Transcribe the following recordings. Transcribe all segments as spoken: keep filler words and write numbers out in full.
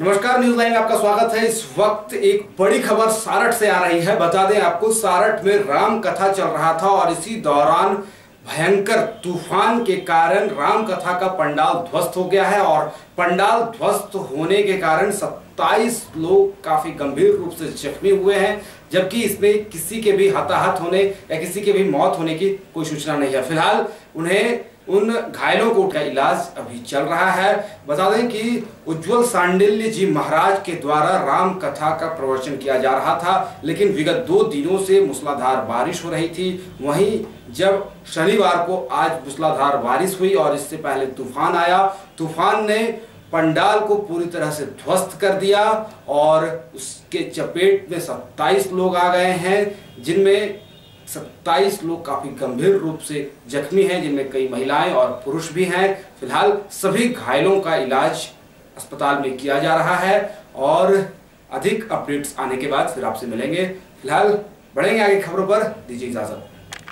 नमस्कार, news line में आपका स्वागत है। इस वक्त एक बड़ी खबर सारठ से आ रही है। बता दें आपको, सारठ में राम कथा चल रहा था और इसी दौरान भयंकर तूफान के कारण राम कथा का पंडाल ध्वस्त हो गया है और पंडाल ध्वस्त होने के कारण सत्ताईस लोग काफी गंभीर रूप से जख्मी हुए हैं, जबकि इसमें किसी के भी हताहत होने या किसी के भी मौत होने की कोई सूचना नहीं है। फिलहाल उन्हें उन घायलों को उनका इलाज अभी चल रहा है। बता दें कि उज्जवल सांडिल्य जी महाराज के द्वारा राम कथा का प्रवचन किया जा रहा था, लेकिन विगत दो दिनों से मूसलाधार बारिश हो रही थी। वहीं जब शनिवार को आज मूसलाधार बारिश हुई और इससे पहले तूफान आया, तूफान ने पंडाल को पूरी तरह से ध्वस्त कर दिया और उसके चपेट में सत्ताईस लोग आ गए हैं, जिनमें सत्ताईस लोग काफी गंभीर रूप से जख्मी हैं, जिनमें कई महिलाएं और पुरुष भी हैं। फिलहाल सभी घायलों का इलाज अस्पताल में किया जा रहा है और अधिक अपडेट्स आने के बाद फिर आपसे मिलेंगे। फिलहाल बढ़ेंगे आगे खबरों पर, दीजिए इजाजत।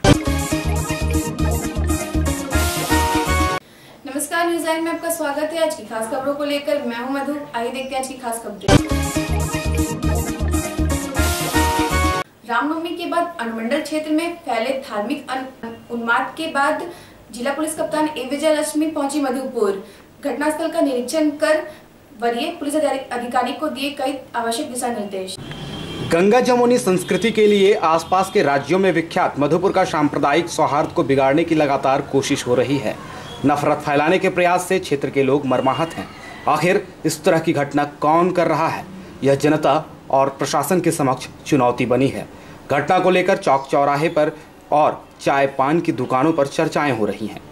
नमस्कार, न्यूज लाइन में आपका स्वागत है। आज की खास खबरों को लेकर मैं हूं मधु। आइए देखते हैं आज की खास खबरें। रामनवमी के बाद अनुमंडल क्षेत्र में फैले धार्मिक उन्माद के बाद जिला पुलिस कप्तान ए विजय लक्ष्मी पहुंची मधुपुर। घटनास्थल का निरीक्षण कर वरीय पुलिस अधिकारी को दिए कई आवश्यक दिशा निर्देश। गंगा जमुनी संस्कृति के लिए आसपास के राज्यों में विख्यात मधुपुर का सांप्रदायिक सौहार्द को बिगाड़ने की लगातार कोशिश हो रही है। नफरत फैलाने के प्रयास से क्षेत्र के लोग मर्माहत हैं। आखिर इस तरह की घटना कौन कर रहा है, यह जनता और प्रशासन के समक्ष चुनौती बनी है। घटना को लेकर चौक चौराहे पर और चाय पान की दुकानों पर चर्चाएं हो रही हैं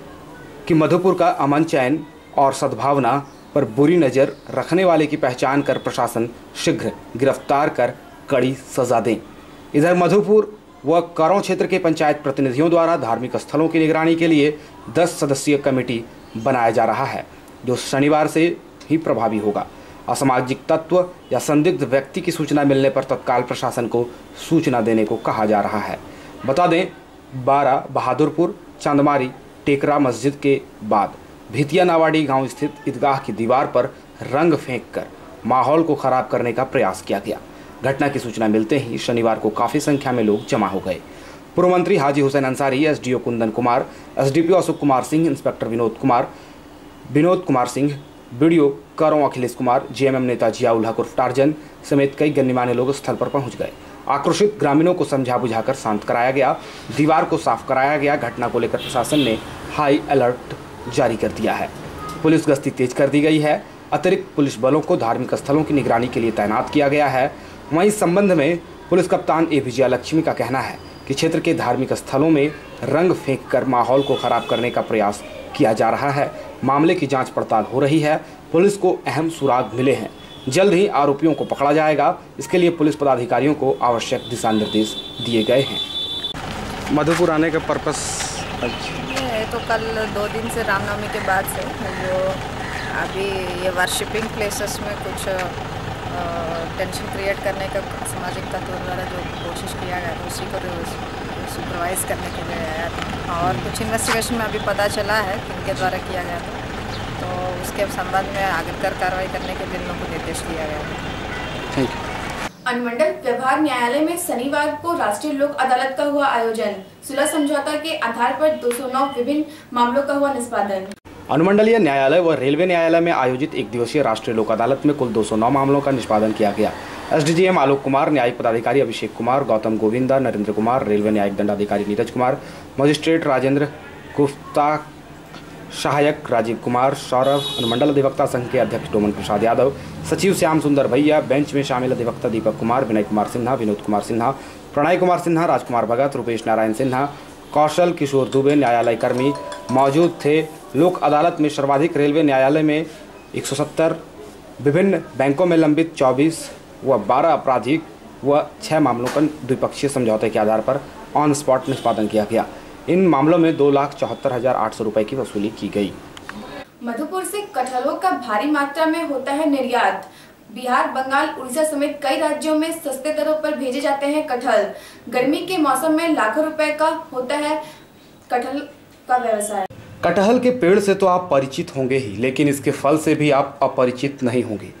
कि मधुपुर का अमन चैन और सद्भावना पर बुरी नज़र रखने वाले की पहचान कर प्रशासन शीघ्र गिरफ्तार कर कड़ी सजा दें। इधर मधुपुर व करौं क्षेत्र के पंचायत प्रतिनिधियों द्वारा धार्मिक स्थलों की निगरानी के लिए दस सदस्यीय कमेटी बनाया जा रहा है, जो शनिवार से ही प्रभावी होगा। असामाजिक तत्व या संदिग्ध व्यक्ति की सूचना मिलने पर तत्काल प्रशासन को सूचना देने को कहा जा रहा है। बता दें, बारह बहादुरपुर चांदमारी टेकरा मस्जिद के बाद भितिया नावाड़ी गांव स्थित ईदगाह की दीवार पर रंग फेंककर माहौल को खराब करने का प्रयास किया गया। घटना की सूचना मिलते ही शनिवार को काफ़ी संख्या में लोग जमा हो गए। पूर्व मंत्री Haji Hussain Ansari, SDO Kundan Kumar, SDPO Ashok Kumar Singh, inspector Vinod Kumar Vinod Kumar Singh, BDO Karon Akhilesh Kumar, JMM नेता जियाउल हक उर्फ टार्जन समेत कई गणमान्य लोग स्थल पर पहुंच गए। आक्रोशित ग्रामीणों को समझा बुझाकर शांत कराया गया, दीवार को साफ कराया गया। घटना को लेकर प्रशासन ने हाई अलर्ट जारी कर दिया है। पुलिस गश्ती तेज कर दी गई है। अतिरिक्त पुलिस बलों को धार्मिक स्थलों की निगरानी के लिए तैनात किया गया है। वहीं इस संबंध में पुलिस कप्तान ए विजय लक्ष्मी का कहना है कि क्षेत्र के धार्मिक स्थलों में रंग फेंक कर माहौल को खराब करने का प्रयास किया जा रहा है। मामले की जांच पड़ताल हो रही है। पुलिस को अहम सुराग मिले हैं। जल्द ही आरोपियों को पकड़ा जाएगा। इसके लिए पुलिस पदाधिकारियों को आवश्यक दिशा निर्देश दिए गए हैं। मधुपुर आने का पर्पस ये तो कल दो दिन से रामनवमी के बाद से जो अभी ये वर्शिपिंग प्लेसेस में कुछ टेंशन क्रिएट करने का सामाजिक तत्वों द्वारा जो कोशिश किया गया था, उसी को सुपरवाइज करने के लिए आया था और कुछ इन्वेस्टिगेशन में अभी पता चला है कि इनके द्वारा किया गया था, तो उसके संबंध में आगे कर कार्रवाई करने के लिए लोगों को निर्देश दिया गया है। Thank you. अनुमंडल व्यवहार न्यायालय में शनिवार को राष्ट्रीय लोक अदालत का हुआ आयोजन। सुलह समझौता के आधार पर दो सौ नौ विभिन्न मामलों का हुआ निष्पादन। अनुमंडलीय न्यायालय व रेलवे न्यायालय में आयोजित एक दिवसीय राष्ट्रीय लोक अदालत में कुल दो सौ नौ मामलों का निष्पादन किया गया। एसडीजीएम आलोक कुमार, न्यायिक पदाधिकारी अभिषेक कुमार, गौतम गोविंदा, नरेंद्र कुमार, रेलवे न्यायिक दंडाधिकारी नीरज कुमार, मजिस्ट्रेट राजेंद्र गुप्ता, सहायक राजीव कुमार, सौरभ, अनुमंडल अधिवक्ता संघ के अध्यक्ष डोमन प्रसाद यादव, सचिव श्याम सुंदर भैया, बेंच में शामिल अधिवक्ता दीपक कुमार, विनय कुमार सिन्हा, विनोद कुमार सिन्हा, प्रणय कुमार सिन्हा, राजकुमार भगत, रुपेश नारायण सिन्हा, कौशल किशोर दुबे न्यायालय कर्मी मौजूद थे। लोक अदालत में सर्वाधिक रेलवे न्यायालय में एक सौ सत्तर, विभिन्न बैंकों में लंबित चौबीस व बारह आपराधिक व छः मामलों का द्विपक्षीय समझौते के आधार पर ऑन स्पॉट निष्पादन किया गया। इन मामलों में दो लाख चौहत्तर हजार आठ सौ रुपये की वसूली की गई। मधुपुर से कटहलों का भारी मात्रा में होता है निर्यात। बिहार, बंगाल, उड़ीसा समेत कई राज्यों में सस्ते दरों पर भेजे जाते हैं कटहल। गर्मी के मौसम में लाखों रुपए का होता है कटहल का व्यवसाय। कटहल के पेड़ से तो आप परिचित होंगे ही, लेकिन इसके फल से भी आप अपरिचित नहीं होंगे।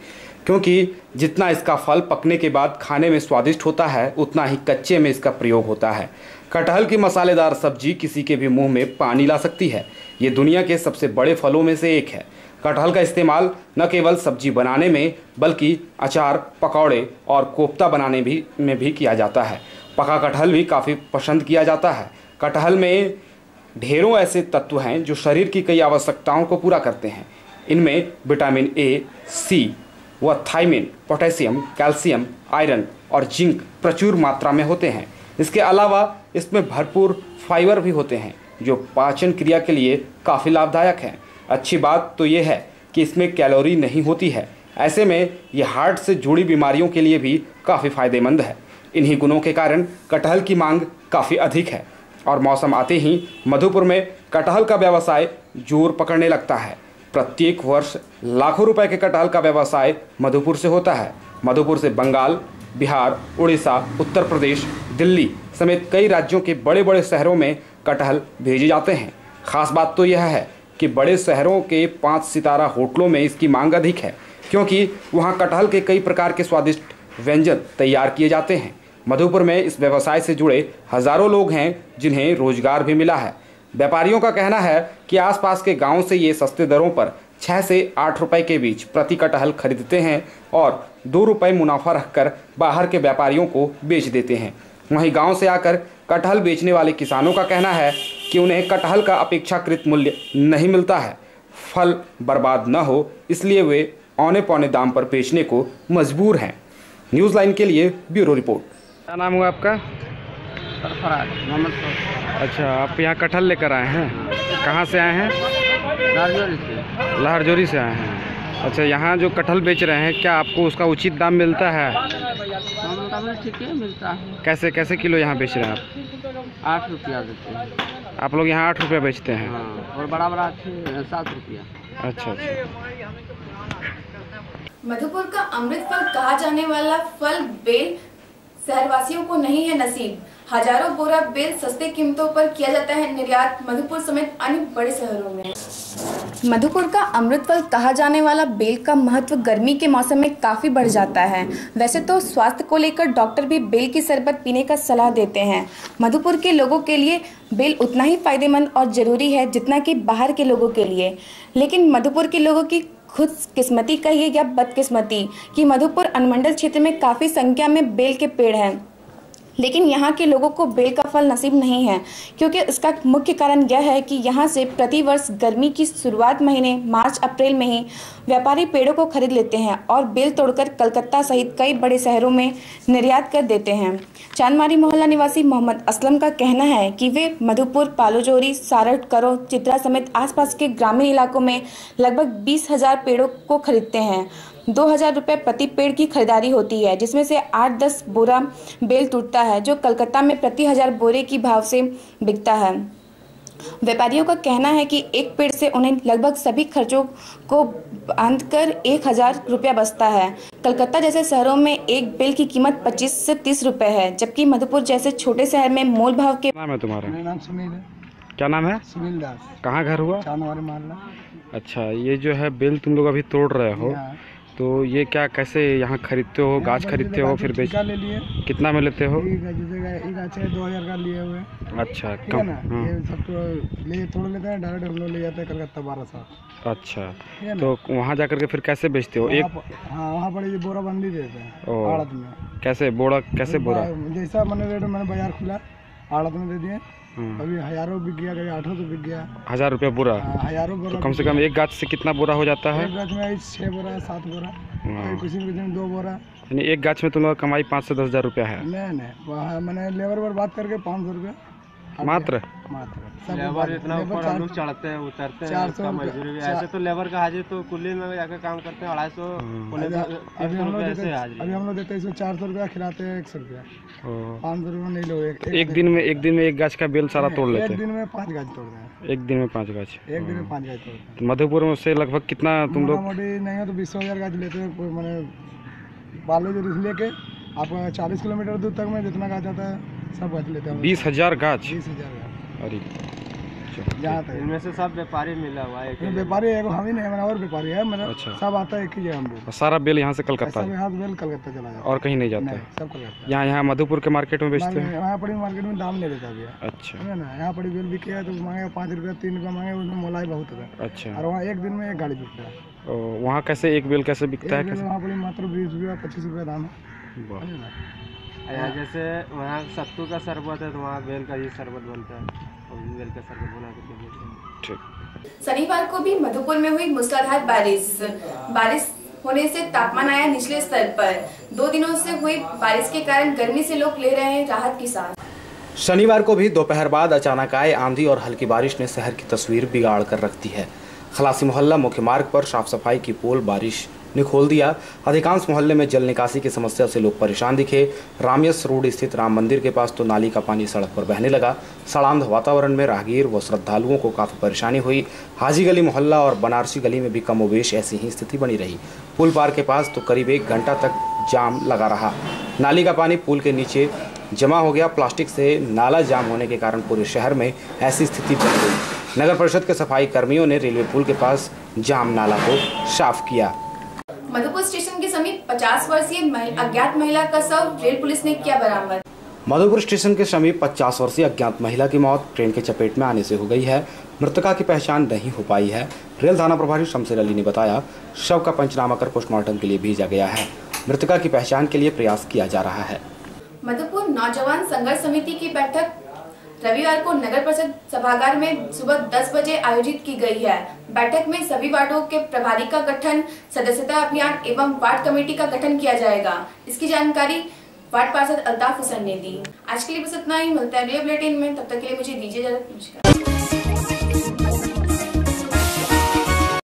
क्योंकि जितना इसका फल पकने के बाद खाने में स्वादिष्ट होता है उतना ही कच्चे में इसका प्रयोग होता है। कटहल की मसालेदार सब्जी किसी के भी मुंह में पानी ला सकती है। ये दुनिया के सबसे बड़े फलों में से एक है। कटहल का इस्तेमाल न केवल सब्जी बनाने में बल्कि अचार, पकौड़े और कोफ्ता बनाने भी में भी किया जाता है। पका कटहल भी काफ़ी पसंद किया जाता है। कटहल में ढेरों ऐसे तत्व हैं जो शरीर की कई आवश्यकताओं को पूरा करते हैं। इनमें विटामिन ए, सी व थायमिन, पोटेशियम, कैल्शियम, आयरन और जिंक प्रचुर मात्रा में होते हैं। इसके अलावा इसमें भरपूर फाइबर भी होते हैं जो पाचन क्रिया के लिए काफ़ी लाभदायक हैं। अच्छी बात तो ये है कि इसमें कैलोरी नहीं होती है। ऐसे में ये हार्ट से जुड़ी बीमारियों के लिए भी काफ़ी फायदेमंद है। इन्हीं गुणों के कारण कटहल की मांग काफ़ी अधिक है और मौसम आते ही मधुपुर में कटहल का व्यवसाय जोर पकड़ने लगता है। प्रत्येक वर्ष लाखों रुपए के कटहल का व्यवसाय मधुपुर से होता है। मधुपुर से बंगाल, बिहार, उड़ीसा, उत्तर प्रदेश, दिल्ली समेत कई राज्यों के बड़े बड़े शहरों में कटहल भेजे जाते हैं। खास बात तो यह है कि बड़े शहरों के पाँच सितारा होटलों में इसकी मांग अधिक है, क्योंकि वहाँ कटहल के कई प्रकार के स्वादिष्ट व्यंजन तैयार किए जाते हैं। मधुपुर में इस व्यवसाय से जुड़े हजारों लोग हैं जिन्हें रोजगार भी मिला है। व्यापारियों का कहना है कि आसपास के गांव से ये सस्ते दरों पर छः से आठ रुपए के बीच प्रति कटहल खरीदते हैं और दो रुपए मुनाफा रखकर बाहर के व्यापारियों को बेच देते हैं। वहीं गांव से आकर कटहल बेचने वाले किसानों का कहना है कि उन्हें कटहल का अपेक्षाकृत मूल्य नहीं मिलता है। फल बर्बाद न हो इसलिए वे औने पौने दाम पर बेचने को मजबूर हैं। न्यूज़ लाइन के लिए ब्यूरो रिपोर्ट। क्या नाम हुआ आपका? सरफराज मोहम्मद सरफराज। अच्छा, आप यहाँ कटहल लेकर आए हैं? कहाँ से आए हैं? लहरजोरी से। लहरजोरी से आए हैं। अच्छा, यहाँ जो कटहल बेच रहे हैं क्या आपको उसका उचित दाम मिलता है? हम ठीक है मिलता है। कैसे कैसे किलो यहाँ बेच रहे हैं आप? आठ रुपया देते हैं। आप लोग यहाँ आठ रुपया बेचते हैं? हाँ, और बड़ा बड़ा सात रुपया। अच्छा अच्छा। मधुपुर का अमृत फल कहा जाने वाला फल बेल शहरवासियों को नहीं है नसीब। हजारों बोरा बेल सस्ते कीमतों पर किया जाता है निर्यात मधुपुर समेत अन्य बड़े शहरों में। मधुपुर का अमृत फल कहा जाने वाला बेल का महत्व गर्मी के मौसम में काफी बढ़ जाता है। वैसे तो स्वास्थ्य को लेकर डॉक्टर भी बेल की शरबत पीने का सलाह देते हैं। मधुपुर के लोगों के लिए बेल उतना ही फायदेमंद और जरूरी है जितना कि बाहर के लोगों के लिए। लेकिन मधुपुर के लोगों की खुद किस्मती कहिए या बदकिस्मती कि मधुपुर अनुमंडल क्षेत्र में काफ़ी संख्या में बेल के पेड़ हैं, लेकिन यहाँ के लोगों को बेल का फल नसीब नहीं है, क्योंकि इसका मुख्य कारण यह है कि यहाँ से प्रतिवर्ष गर्मी की शुरुआत महीने मार्च अप्रैल में ही व्यापारी पेड़ों को खरीद लेते हैं और बेल तोड़कर कलकत्ता सहित कई बड़े शहरों में निर्यात कर देते हैं। चांदमारी मोहल्ला निवासी मोहम्मद असलम का कहना है कि वे मधुपुर, पालोजोरी, सारठ, करो, चित्रा समेत आसपास के ग्रामीण इलाकों में लगभग बीस हजार पेड़ों को खरीदते हैं। दो हजार रुपये प्रति पेड़ की खरीदारी होती है, जिसमें से आठ दस बोरा बेल टूटता है जो कलकत्ता में प्रति हजार बोरे की भाव से बिकता है। व्यापारियों का कहना है कि एक पेड़ से उन्हें लगभग सभी खर्चों को बांध कर एक हजार रुपया बचता है। कलकत्ता जैसे शहरों में एक बेल की कीमत पच्चीस से तीस रुपए है, जबकि मधुपुर जैसे छोटे शहर में मोल भाव के। नाम है तुम्हारा? मेरा नाम सुनील है। क्या नाम है? सुनील दास। कहाँ घर हुआ? चांदमारी मोहल्ला। अच्छा, ये जो है बेल तुम लोग अभी तोड़ रहे हो, तो ये क्या कैसे यहाँ खरीदते हो? गाछ खरीदते हो फिर बेच? ले लिए। कितना में लेते हो? दो हजार का लिए हुए। अच्छा, ठीक है ना, ये सब तो ले तोड़ लेते हैं, डायरेक्ट हम लोग ले जाते हैं कलकत्ता बारह सौ। अच्छा, तो वहाँ जाकर के फिर कैसे बेचते हो? एक हाँ, वहाँ पर ये बोरा बंदी देते हैं आड़त में। कैसे बोरा? कैसे बोरा? जैसा मैंने रेट मैंने बाजार खुला आड़त में दे दिए। अभी हजारों बिक गया, कभी आठों तो बिक गया। हजार रुपया बोरा? हजारों बोरा। तो कम से कम एक गाछ से कितना बोरा हो जाता है? एक गाछ में छः बोरा सात बोरा, किसी में दो बोरा। यानी एक गाछ में तुम लोग कमाई पाँच से दस हजार रुपया है? नहीं नहीं, मैंने लेबर पर बात करके पाँच सौ रुपया मात्र। मात्र लेबर इतना ऊपर हम लोग चढ़ते हैं उतरते हैं, उसका मजदूरी भी। ऐसे तो लेबर का हाजिर तो कुल्ली में जाकर काम करते हैं अढ़ाई सौ। अभी हम लोग अभी हम लोग देते हैं चार सौ रुपया, खिलाते हैं एक सौ रुपया, पाँच सौ रुपया नहीं लोग। एक दिन में एक दिन में एक गाछ का बेल सारा तोड़ लेते हैं? एक दिन में पाँच गाछ तोड़ रहे हैं। एक दिन में पाँच गाछ? एक दिन में पाँच गाछ तोड़ते हैं। मधुपुर में से लगभग कितना तुम लोग? मोटी नहीं है तो बीस हजार गाछ लेते हैं। मैंने बालू जो लेके आपका चालीस किलोमीटर दूर तक में जितना गाछ आता है सब गाछ लेते हैं। बीस हजार गाछ? बीस हजार गाछ। अरे जहाँ तक इनमें से सब व्यापारी मिला हुआ है। ये व्यापारी है, हम ही नहीं है, और व्यापारी है, मतलब अच्छा। सब आता है एक ही जगह हम लोग। सारा बेल यहाँ से कलकत्ता सब यहाँ से बेल कलकत्ता चला जाता और कहीं नहीं जाता है, है? सब कलकत्ता। यहाँ यहाँ मधुपुर के मार्केट में बेचते हैं? यहाँ पड़ी मार्केट में दाम नहीं देता भैया। अच्छा है ना, यहाँ पड़ी बेल बिके तो मांगे पाँच रुपया तीन रुपया मांगे, उसमें मोलाई बहुत है। अच्छा। और वहाँ एक दिन में एक गाड़ी बिकता है। वहाँ कैसे एक बेल कैसे बिकता है? एक बेल वहाँ पड़ी मात्र बीस रुपया पच्चीस रुपया दाम वाह। है ना। यहाँ जैसे वहाँ सत्तू का शरबत है तो वहाँ बेल का ही शरबत बनता है, और बेल का शरबत बना के देते हैं। ठीक। शनिवार को भी मधुपुर में हुई मूसलाधार बारिश बारिश होने से तापमान आया निचले स्तर पर। दो दिनों से हुई बारिश के कारण गर्मी से लोग ले रहे हैं राहत की सांस। शनिवार को भी दोपहर बाद अचानक आए आंधी और हल्की बारिश ने शहर की तस्वीर बिगाड़ कर रख दी है। खलासी मोहल्ला मुख्य मार्ग पर साफ सफाई की पोल बारिश ने खोल दिया। अधिकांश मोहल्ले में जल निकासी की समस्या से लोग परेशान दिखे। रामयस रोड स्थित राम मंदिर के पास तो नाली का पानी सड़क पर बहने लगा। सड़ांध वातावरण में राहगीर व श्रद्धालुओं को काफ़ी परेशानी हुई। हाजी गली मोहल्ला और बनारसी गली में भी कमोबेश ऐसी ही स्थिति बनी रही। पुल पार के पास तो करीब एक घंटा तक जाम लगा रहा। नाली का पानी पुल के नीचे जमा हो गया। प्लास्टिक से नाला जाम होने के कारण पूरे शहर में ऐसी स्थिति बन गई। नगर परिषद के सफाई कर्मियों ने रेलवे पुल के पास जाम नाला को साफ किया। मधुपुर स्टेशन के समीप पचास वर्षीय अज्ञात महिला का शव रेल पुलिस ने किया बरामद। मधुपुर स्टेशन के समीप पचास वर्षीय अज्ञात महिला की मौत ट्रेन के चपेट में आने से हो गई है। मृतका की पहचान नहीं हो पाई है। रेल थाना प्रभारी शमशेर अली ने बताया, शव का पंचनामा कर पोस्टमार्टम के लिए भेजा गया है। मृतका की पहचान के लिए प्रयास किया जा रहा है। मधुपुर नौजवान संघर्ष समिति की बैठक रविवार को नगर परिषद सभागार में सुबह दस बजे आयोजित की गई है। बैठक में सभी वार्डों के प्रभारी का गठन, सदस्यता अभियान एवं वार्ड कमेटी का गठन किया जाएगा। इसकी जानकारी वार्ड पार्षद अल्ताफ हुसैन ने दी। आज के लिए बस इतना ही, मिलता है अगले बुलेटिन में, तब तक के लिए मुझे दीजिए इजाजत। नमस्कार।